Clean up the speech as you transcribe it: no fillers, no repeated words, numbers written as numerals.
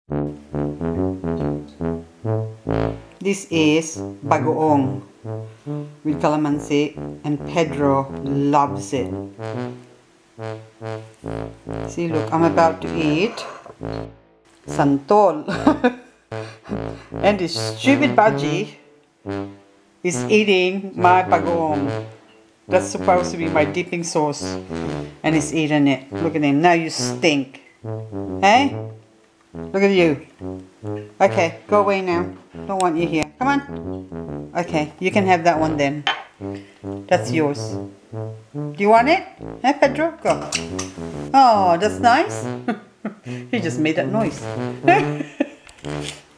This is bagoong with calamansi, and Pedro loves it. See, look, I'm about to eat santol. And this stupid budgie is eating my bagoong. That's supposed to be my dipping sauce, and he's eating it. Look at him. Now you stink. Hey? Look at you. Okay, go away now. Don't want you here. Come on. Okay, you can have that one then. That's yours. Do you want it? Hey, Pedro? Go. Oh, that's nice. He just made that noise.